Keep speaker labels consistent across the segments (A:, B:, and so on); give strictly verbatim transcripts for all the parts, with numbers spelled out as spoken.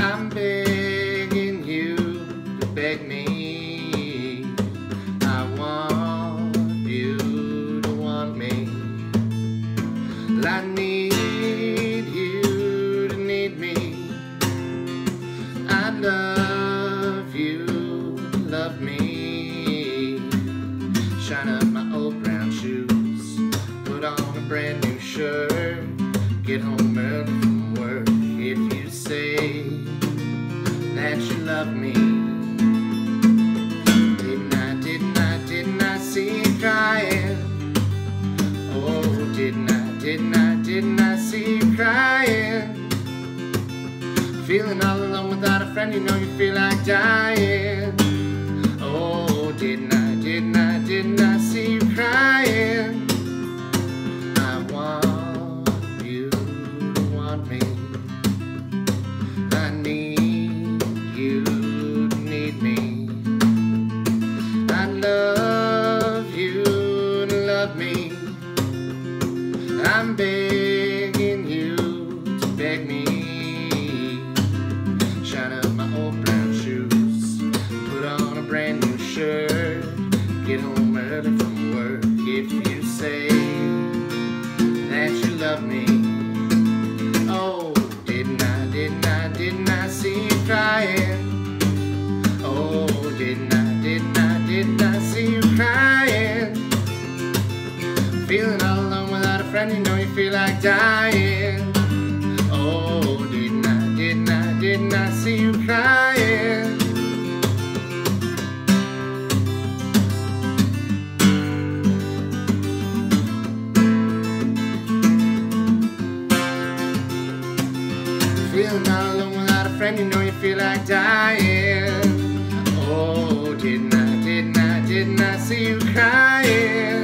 A: I'm begging you to beg me. I want you to want me. Well, I need you to need me. I love you to love me. Shine up my old brown shoes, put on a brand new shirt, get home early from work. If you say that you love me, didn't I, didn't I, didn't I see you crying? Oh, didn't I, didn't I, didn't I see you crying? Feeling all alone without a friend, you know you feel like dying. Oh, didn't I, didn't I, didn't I see you crying? I want you to want me. I need you to need me. I love you to love me. I'm begging you to beg me. Shine up my old brown shoes, put on a brand new shirt, get home early from work. If you say that you love me, oh, didn't I, didn't I, didn't I see you crying? Oh, didn't I, didn't I, didn't I see you crying? Feeling all alone without a friend, you know you feel like dying. Oh, didn't I, didn't I, didn't I see you crying? Feeling all alone without a friend, you know you feel like dying. Oh, didn't I, didn't I, didn't I see you crying?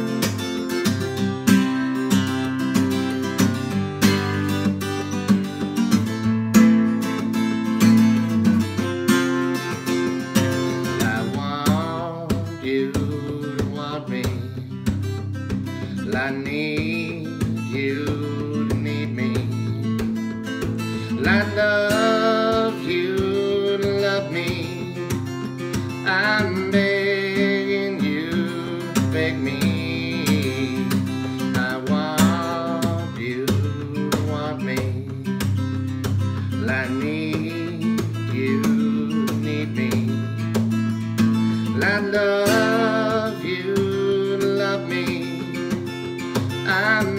A: I need you to need me. I love you to love me. I'm begging you to beg me. I want you to want me. I need you to need me. I love you to love me. I'm